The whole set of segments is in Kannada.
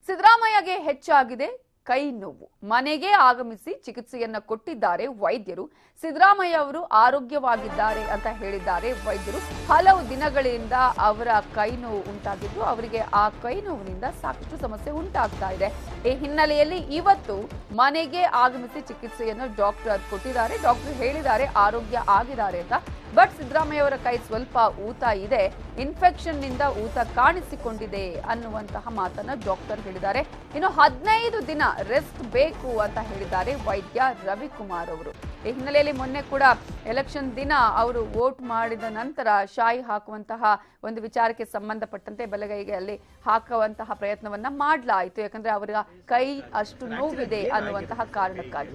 ಸಿದ್ದರಾಮಯ್ಯಗೆ ಹೆಚ್ಚಾಗಿದೆ ಕೈ ನೋವು. ಮನೆಗೆ ಆಗಮಿಸಿ ಚಿಕಿತ್ಸೆಯನ್ನ ಕೊಟ್ಟಿದ್ದಾರೆ ವೈದ್ಯರು. ಸಿದ್ದರಾಮಯ್ಯ ಅವರು ಆರೋಗ್ಯವಾಗಿದ್ದಾರೆ ಅಂತ ಹೇಳಿದ್ದಾರೆ ವೈದ್ಯರು. ಹಲವು ದಿನಗಳಿಂದ ಅವರ ಕೈ ನೋವು ಉಂಟಾಗಿದ್ದು ಅವರಿಗೆ ಆ ಕೈ ನೋವಿನಿಂದ ಸಾಕಷ್ಟು ಸಮಸ್ಯೆ ಉಂಟಾಗ್ತಾ ಇದೆ. ಈ ಹಿನ್ನೆಲೆಯಲ್ಲಿ ಇವತ್ತು ಮನೆಗೆ ಆಗಮಿಸಿ ಚಿಕಿತ್ಸೆಯನ್ನು ಡಾಕ್ಟರ್ ಕೊಟ್ಟಿದ್ದಾರೆ. ಡಾಕ್ಟರ್ ಹೇಳಿದ್ದಾರೆ ಆರೋಗ್ಯ ಆಗಿದ್ದಾರೆ ಅಂತ. ಬಟ್ ಸಿದ್ದರಾಮಯ್ಯ ಅವರ ಕೈ ಸ್ವಲ್ಪ ಊತ ಇದೆ, ಇನ್ಫೆಕ್ಷನ್ ನಿಂದ ಊತ ಕಾಣಿಸಿಕೊಂಡಿದೆ ಅನ್ನುವಂತಹ ಮಾತನ್ನ ಡಾಕ್ಟರ್ ಹೇಳಿದ್ದಾರೆ. ಇನ್ನು 15 ದಿನ ರೆಸ್ಟ್ ಬೇಕು ಅಂತ ಹೇಳಿದ್ದಾರೆ ವೈದ್ಯ ರವಿಕುಮಾರ್ ಅವರು. ಈ ಹಿನ್ನೆಲೆಯಲ್ಲಿ ಮೊನ್ನೆ ಕೂಡ ಎಲೆಕ್ಷನ್ ದಿನ ಅವರು ವೋಟ್ ಮಾಡಿದ ನಂತರ ಶಾಯಿ ಹಾಕುವಂತಹ ಒಂದು ವಿಚಾರಕ್ಕೆ ಸಂಬಂಧಪಟ್ಟಂತೆ ಬಲಗೈಗೆ ಅಲ್ಲಿ ಹಾಕುವಂತಹ ಪ್ರಯತ್ನವನ್ನ ಮಾಡಲಾಯಿತು. ಯಾಕಂದ್ರೆ ಅವರ ಕೈ ಅಷ್ಟು ನೋವಿದೆ ಅನ್ನುವಂತಹ ಕಾರಣಕ್ಕಾಗಿ.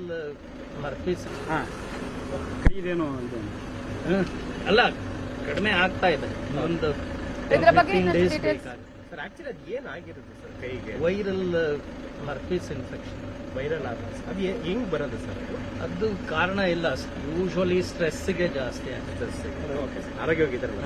ಅಲ್ಲ ಕಡಿಮೆ ಆಗ್ತಾ ಇದೆ. ಒಂದು ಇದರ ಬಗ್ಗೆ ಸರ್ ಆಕ್ಚುಲಿ ಅದು ಏನಾಗಿರುತ್ತೆ ಸರ್ ಕೈಗೆ? Viral herpes infection, viral herpes ಅದು ಹೆಂಗ್ ಬರೋದು ಸರ್? ಅದು ಕಾರಣ ಇಲ್ಲ, ಯೂಶುವಲಿ ಸ್ಟ್ರೆಸ್ಗೆ ಜಾಸ್ತಿ ಆಗುತ್ತೆ. ಓಕೆ ಸರ್, ಆರೋಗ್ಯವಾಗಿದ್ದಾರಲ್ಲ.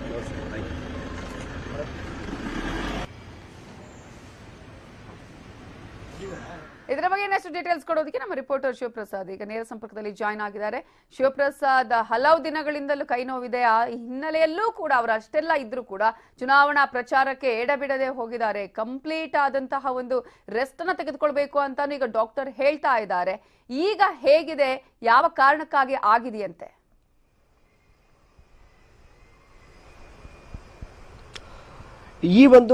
ಇದರ ಬಗ್ಗೆ ಇನ್ನಷ್ಟು ಡೀಟೇಲ್ಸ್ ಕೊಡೋದಕ್ಕೆ ನಮ್ಮ ರಿಪೋರ್ಟರ್ ಶಿವಪ್ರಸಾದ್ ಈಗ ನೇರ ಸಂಪರ್ಕದಲ್ಲಿ ಜಾಯ್ನ್ ಆಗಿದ್ದಾರೆ. ಶಿವಪ್ರಸಾದ್, ಹಲವು ದಿನಗಳಿಂದಲೂ ಕೈ ನೋವಿದೆ. ಆ ಹಿನ್ನೆಲೆಯಲ್ಲೂ ಕೂಡ ಅವರು ಅಷ್ಟೆಲ್ಲ ಇದ್ರೂ ಕೂಡ ಚುನಾವಣಾ ಪ್ರಚಾರಕ್ಕೆ ಎಡಬಿಡದೆ ಹೋಗಿದ್ದಾರೆ. ಕಂಪ್ಲೀಟ್ ಆದಂತಹ ಒಂದು ರೆಸ್ಟ್ ಅನ್ನ ತೆಗೆದುಕೊಳ್ಬೇಕು ಅಂತಾನು ಈಗ ಡಾಕ್ಟರ್ ಹೇಳ್ತಾ ಇದ್ದಾರೆ. ಈಗ ಹೇಗಿದೆ, ಯಾವ ಕಾರಣಕ್ಕಾಗಿ ಆಗಿದೆಯಂತೆ? ಈ ಒಂದು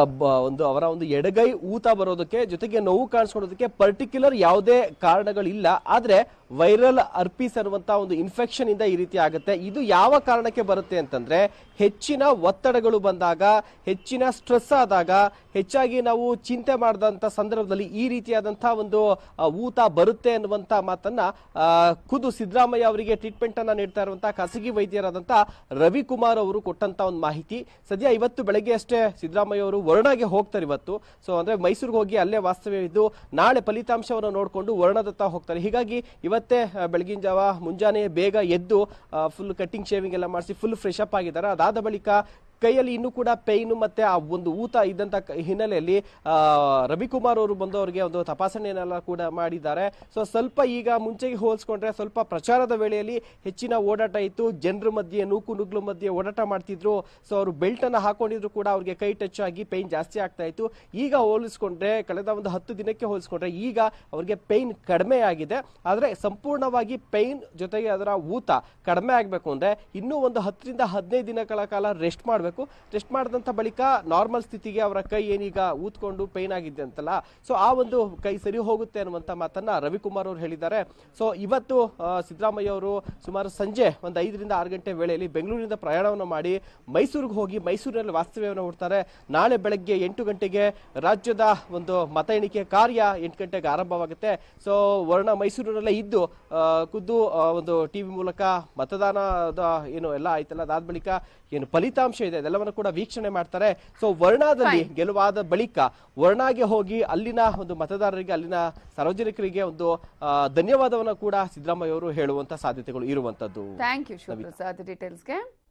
ಅವರ ಒಂದು ಎಡಗೈ ಊತ ಬರೋದಕ್ಕೆ ಜೊತೆಗೆ ನೋವು ಕಾಣಿಸ್ಕೊಳ್ಳೋದಕ್ಕೆ ಪರ್ಟಿಕ್ಯುಲರ್ ಯಾವುದೇ ಕಾರಣಗಳಿಲ್ಲ. ಆದ್ರೆ ವೈರಲ್ ಅರ್ಪಿಸ್ ಅನ್ನುವಂತ ಒಂದು ಇನ್ಫೆಕ್ಷನ್ ಇಂದ ಈ ರೀತಿ ಆಗುತ್ತೆ. ಇದು ಯಾವ ಕಾರಣಕ್ಕೆ ಬರುತ್ತೆ ಅಂತಂದ್ರೆ ಹೆಚ್ಚಿನ ಒತ್ತಡಗಳು ಬಂದಾಗ, ಹೆಚ್ಚಿನ ಸ್ಟ್ರೆಸ್ ಆದಾಗ, ಹೆಚ್ಚಾಗಿ ನಾವು ಚಿಂತೆ ಮಾಡಿದಂತ ಸಂದರ್ಭದಲ್ಲಿ ಈ ರೀತಿಯಾದಂತಹ ಒಂದು ಊತ ಬರುತ್ತೆ ಅನ್ನುವಂತ ಮಾತನ್ನ ಖುದ್ದು ಸಿದ್ದರಾಮಯ್ಯ ಅವರಿಗೆ ಟ್ರೀಟ್ಮೆಂಟ್ ಅನ್ನ ನೀಡ್ತಾ ಇರುವಂತಹ ಖಾಸಗಿ ವೈದ್ಯರಾದಂತ ರವಿಕುಮಾರ್ ಅವರು ಕೊಟ್ಟಂತ ಒಂದು ಮಾಹಿತಿ. ಸದ್ಯ ಇವತ್ತು ಬೆಳಗ್ಗೆ ಅಷ್ಟೇ ಸಿದ್ದರಾಮಯ್ಯ ಅವರು ವರ್ಣಾಗೆ ಹೋಗ್ತಾರೆ ಇವತ್ತು. ಸೊ ಅಂದ್ರೆ ಮೈಸೂರಿಗೆ ಹೋಗಿ ಅಲ್ಲೇ ವಾಸ್ತವ್ಯವಿದ್ದು ನಾಳೆ ಫಲಿತಾಂಶವನ್ನು ನೋಡಿಕೊಂಡು ವರ್ಣದತ್ತ ಹೋಗ್ತಾರೆ. ಹೀಗಾಗಿ ಇವತ್ತೇ ಬೆಳಗಿನ ಜಾವ ಮುಂಜಾನೆ ಬೇಗ ಎದ್ದು ಫುಲ್ ಕಟ್ಟಿಂಗ್ ಶೇವಿಂಗ್ ಎಲ್ಲ ಮಾಡಿಸಿ ಫುಲ್ ಫ್ರೆಶ್ ಅಪ್ ಆಗಿದ್ದಾರೆ. ಅದಾದ ಬಳಿಕ ಕೈಯಲ್ಲಿ ಇನ್ನೂ ಕೂಡ ಪೈನು ಮತ್ತೆ ಆ ಒಂದು ಊತ ಇದ್ದಂತ ಹಿನ್ನೆಲೆಯಲ್ಲಿ ರವಿಕುಮಾರ್ ಅವರು ಬಂದವರಿಗೆ ಒಂದು ತಪಾಸಣೆಯನ್ನೆಲ್ಲ ಕೂಡ ಮಾಡಿದ್ದಾರೆ. ಸೊ ಸ್ವಲ್ಪ ಈಗ ಮುಂಚೆಗೆ ಹೋಲಿಸ್ಕೊಂಡ್ರೆ ಸ್ವಲ್ಪ ಪ್ರಚಾರದ ವೇಳೆಯಲ್ಲಿ ಹೆಚ್ಚಿನ ಓಡಾಟ ಇತ್ತು. ಜನರ ಮಧ್ಯೆ ನೂಕು ನುಗ್ಲು ಮಧ್ಯೆ ಓಡಾಟ ಮಾಡ್ತಿದ್ರು. ಸೊ ಅವರು ಬೆಲ್ಟ್ ಅನ್ನ ಹಾಕೊಂಡಿದ್ರು ಕೂಡ ಅವ್ರಿಗೆ ಕೈ ಟಚ್ ಆಗಿ ಪೈನ್ ಜಾಸ್ತಿ ಆಗ್ತಾ ಇತ್ತು. ಈಗ ಹೋಲಿಸ್ಕೊಂಡ್ರೆ ಕಳೆದ ಒಂದು 10 ದಿನಕ್ಕೆ ಹೋಲಿಸ್ಕೊಂಡ್ರೆ ಈಗ ಅವ್ರಿಗೆ ಪೈನ್ ಕಡಿಮೆ ಆಗಿದೆ. ಆದ್ರೆ ಸಂಪೂರ್ಣವಾಗಿ ಪೈನ್ ಜೊತೆಗೆ ಅದರ ಊತ ಕಡಿಮೆ ಆಗ್ಬೇಕು ಅಂದ್ರೆ ಇನ್ನೂ ಒಂದು 10 ರಿಂದ 15 ದಿನಗಳ ಕಾಲ ರೆಸ್ಟ್ ಮಾಡಬೇಕು. ಟೆಸ್ಟ್ ಮಾಡಿದಂತ ಬಳಿಕ ನಾರ್ಮಲ್ ಸ್ಥಿತಿಗೆ ಅವರ ಕೈ ಏನೀಗ ಊದ್ಕೊಂಡು ಪೈನ್ ಆಗಿದೆ ಅಂತಲ್ಲ, ಸೊ ಆ ಒಂದು ಕೈ ಸರಿ ಹೋಗುತ್ತೆ ಅನ್ನುವಂತ ಮಾತನ್ನ ರವಿಕುಮಾರ್ ಅವರು ಹೇಳಿದ್ದಾರೆ. ಸೊ ಇವತ್ತು ಸಿದ್ದರಾಮಯ್ಯ ಅವರು ಸುಮಾರು ಸಂಜೆ ಒಂದು 5 ರಿಂದ 6 ಗಂಟೆ ವೇಳೆಯಲ್ಲಿ ಬೆಂಗಳೂರಿನಿಂದ ಪ್ರಯಾಣವನ್ನು ಮಾಡಿ ಮೈಸೂರಿಗೆ ಹೋಗಿ ಮೈಸೂರಿನಲ್ಲಿ ವಾಸ್ತವ್ಯವನ್ನು ಹೂಡ್ತಾರೆ. ನಾಳೆ ಬೆಳಗ್ಗೆ 8 ಗಂಟೆಗೆ ರಾಜ್ಯದ ಒಂದು ಮತ ಎಣಿಕೆ ಕಾರ್ಯ 8 ಗಂಟೆಗೆ ಆರಂಭವಾಗುತ್ತೆ. ಸೊ ವರ್ಣ ಮೈಸೂರಿನಲ್ಲೇ ಇದ್ದು ಖುದ್ದು ಒಂದು ಟಿವಿ ಮೂಲಕ ಮತದಾನದ ಏನು ಎಲ್ಲ ಆಯ್ತಲ್ಲ, ಅದಾದ ಬಳಿಕ ಏನು ಫಲಿತಾಂಶ ಇದೆ ಅದೆಲ್ಲವನ್ನು ಕೂಡ ವೀಕ್ಷಣೆ ಮಾಡ್ತಾರೆ. ಸೊ ವರ್ಣಾದಲ್ಲಿ ಗೆಲುವಾದ ಬಳಿಕ ವರ್ಣಾಗೆ ಹೋಗಿ ಅಲ್ಲಿನ ಒಂದು ಮತದಾರರಿಗೆ, ಅಲ್ಲಿನ ಸಾರ್ವಜನಿಕರಿಗೆ ಒಂದು ಧನ್ಯವಾದವನ್ನು ಕೂಡ ಸಿದ್ದರಾಮಯ್ಯ ಅವರು ಹೇಳುವಂತ ಸಾಧ್ಯತೆಗಳು ಇರುವಂತದ್ದು. Thank you Shivaprasad ಡೀಟೇಲ್ಸ್ಗೆ.